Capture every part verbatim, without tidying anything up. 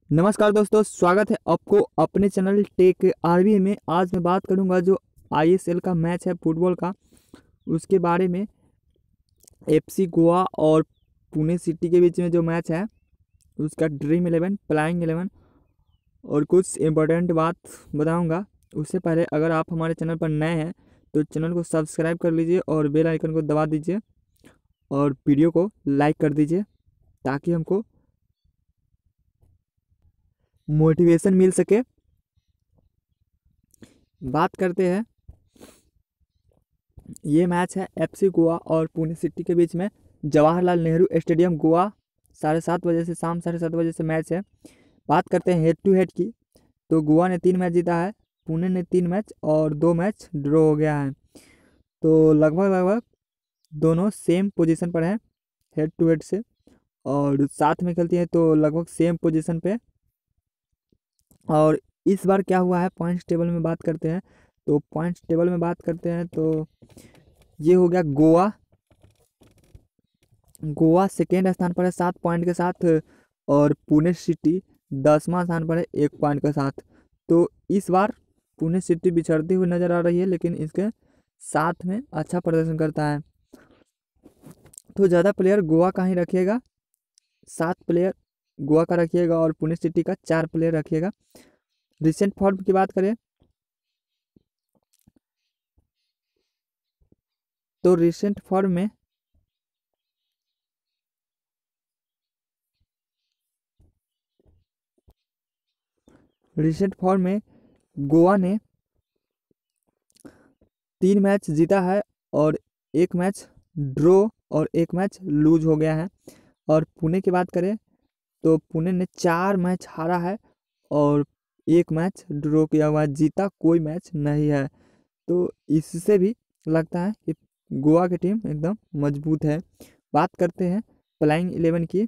नमस्कार दोस्तों, स्वागत है आपको अपने चैनल टेक आरबी में। आज मैं बात करूंगा जो आईएसएल का मैच है फुटबॉल का, उसके बारे में। एफसी गोवा और पुणे सिटी के बीच में जो मैच है उसका ड्रीम इलेवन, प्लेइंग इलेवन और कुछ इम्पोर्टेंट बात बताऊंगा। उससे पहले अगर आप हमारे चैनल पर नए हैं तो चैनल को सब्सक्राइब कर लीजिए और बेल आइकन को दबा दीजिए और वीडियो को लाइक कर दीजिए ताकि हमको मोटिवेशन मिल सके। बात करते हैं, ये मैच है एफसी गोवा और पुणे सिटी के बीच में, जवाहरलाल नेहरू स्टेडियम गोवा। साढ़े सात बजे से शाम साढ़े सात बजे से मैच है। बात करते हैं हेड टू हेड की, तो गोवा ने तीन मैच जीता है, पुणे ने तीन मैच और दो मैच ड्रॉ हो गया है। तो लगभग लगभग दोनों सेम पोजीशन पर हैं हेड टू हेड से, और साथ में खेलती हैं तो लगभग सेम पोजीशन पे। और इस बार क्या हुआ है पॉइंट्स टेबल में बात करते हैं, तो पॉइंट्स टेबल में बात करते हैं तो ये हो गया गोवा। गोवा सेकेंड स्थान पर है सात पॉइंट के साथ, और पुणे सिटी दसवां स्थान पर है एक पॉइंट के साथ। तो इस बार पुणे सिटी बिछड़ती हुई नज़र आ रही है, लेकिन इसके साथ में अच्छा प्रदर्शन करता है। तो ज़्यादा प्लेयर गोवा का ही रखिएगा, सात प्लेयर गोवा का रखिएगा और पुणे सिटी का चार प्लेयर रखिएगा। रिसेंट फॉर्म की बात करें तो रिसेंट फॉर्म में रिसेंट फॉर्म में गोवा ने तीन मैच जीता है और एक मैच ड्रॉ और एक मैच लूज हो गया है। और पुणे की बात करें तो पुणे ने चार मैच हारा है और एक मैच ड्रॉ किया हुआ है, जीता कोई मैच नहीं है। तो इससे भी लगता है कि गोवा की टीम एकदम मजबूत है। बात करते हैं प्लेइंग इलेवन की,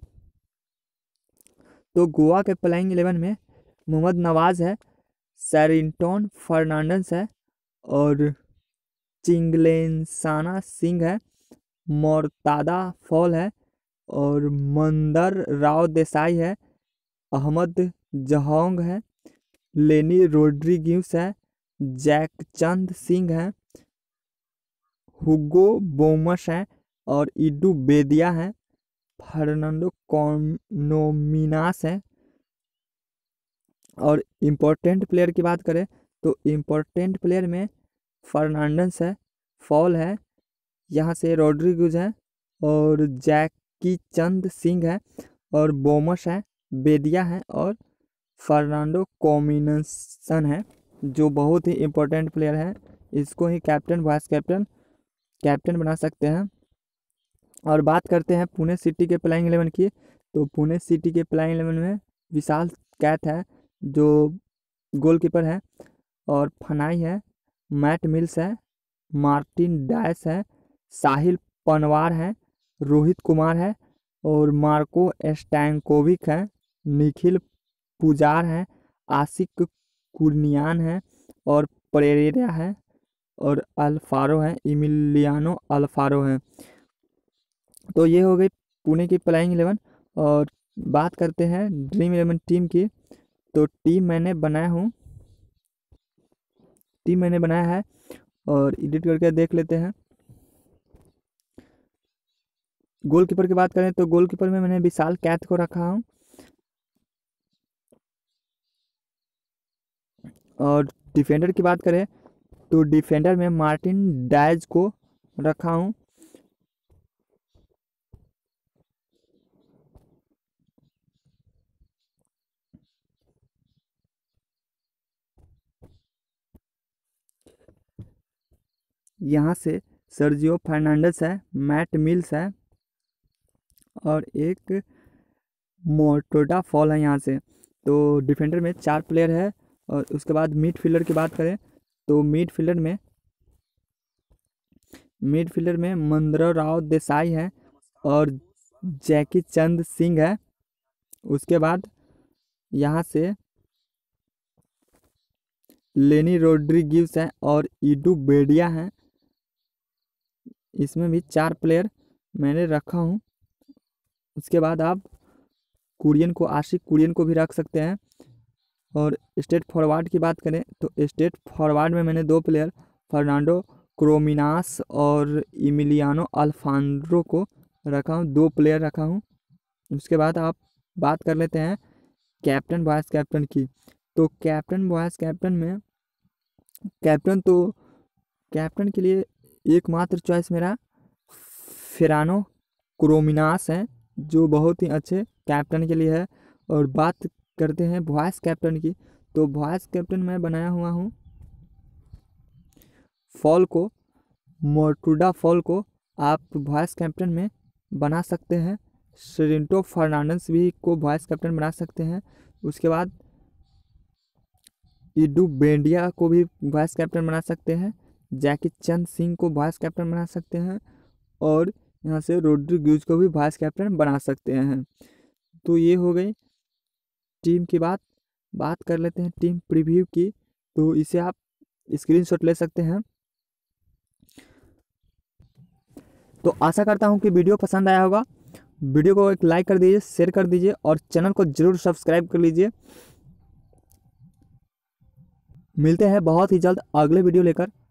तो गोवा के प्लेइंग इलेवन में मोहम्मद नवाज है, सैरिंटन फर्नांडस है और चिंगलेनसाना सिंह है, मोर्तादा फॉल है और मंदर राव देसाई है, अहमद जहोंग है, लेनी रोड्रिग्यूस है, जैकचंद सिंह है, हुगो बोमस है और इडू बेदिया है, फर्नांडो कॉनोमिनास है। और इम्पोर्टेंट प्लेयर की बात करें तो इम्पोर्टेंट प्लेयर में फर्नांडस है, फॉल है, यहाँ से रोड्रिग्यूज है और जैकी चंद सिंह है और बोमस है, बेदिया है और फर्नांडो कॉम्बिनेशन है, जो बहुत ही इम्पोर्टेंट प्लेयर है। इसको ही कैप्टन वाइस कैप्टन कैप्टन बना सकते हैं। और बात करते हैं पुणे सिटी के प्लेइंग इलेवन की, तो पुणे सिटी के प्लेइंग इलेवन में विशाल कैथ है जो गोलकीपर है, और फनाई है, मैट मिल्स है, मार्टिन डायस है, साहिल पनवार है, रोहित कुमार है और मार्को स्टैंकोविक है, निखिल पुजार है, आशिक कुर्नियान है और परेरा है और अल्फारो है, इमिलियानो अल्फारो है। तो ये हो गई पुणे की प्लेइंग इलेवन। और बात करते हैं ड्रीम इलेवन टीम की, तो टीम मैंने बनाया हूँ टीम मैंने बनाया है और एडिट करके देख लेते हैं। गोलकीपर की बात करें तो गोलकीपर में मैंने विशाल कैथ को रखा हूँ, और डिफेंडर की बात करें तो डिफेंडर में मार्टिन डायज को रखा हूँ। यहाँ से सर्जियो फर्नांडस है, मैट मिल्स है और एक मोर्टोडा फॉल है यहाँ से। तो डिफेंडर में चार प्लेयर है। और उसके बाद मिडफील्डर की बात करें तो मिडफील्डर में मिडफील्डर में मंदर राव देसाई है और जैकी चंद सिंह है। उसके बाद यहाँ से लेनी रोड्रिग्यूस है और इडू बेडिया है। इसमें भी चार प्लेयर मैंने रखा हूँ। उसके बाद आप कुरियन को आशिक कुरियन को भी रख सकते हैं। और स्टेट फॉरवर्ड की बात करें तो स्टेट फॉरवर्ड में मैंने दो प्लेयर फर्नांडो क्रोमिनास और इमिलियानो अल्फांड्रो को रखा हूँ, दो प्लेयर रखा हूँ। उसके बाद आप बात कर लेते हैं कैप्टन वाइस कैप्टन की। तो कैप्टन वाइस कैप्टन में कैप्टन तो कैप्टन के लिए एकमात्र चॉइस मेरा फेरानो क्रोमिनास है, जो बहुत ही अच्छे कैप्टन के लिए है। और बात करते हैं वाइस कैप्टन की, तो वाइस कैप्टन मैं बनाया हुआ हूँ फॉल को, मोर्टुडा फॉल को आप वाइस कैप्टन में बना सकते हैं। सरिंटो फर्नांडिस भी को वाइस कैप्टन बना सकते हैं। उसके बाद इडू बेंडिया को भी वाइस कैप्टन बना सकते हैं। जैकी चंद सिंह को वाइस कैप्टन बना सकते हैं। और यहाँ से रोड्रिग्यूज को भी वाइस कैप्टन बना सकते हैं। तो ये हो गई टीम की बात। बात कर लेते हैं टीम प्रीव्यू की, तो इसे आप स्क्रीनशॉट ले सकते हैं। तो आशा करता हूँ कि वीडियो पसंद आया होगा। वीडियो को एक लाइक कर दीजिए, शेयर कर दीजिए और चैनल को जरूर सब्सक्राइब कर लीजिए। मिलते हैं बहुत ही जल्द अगले वीडियो लेकर।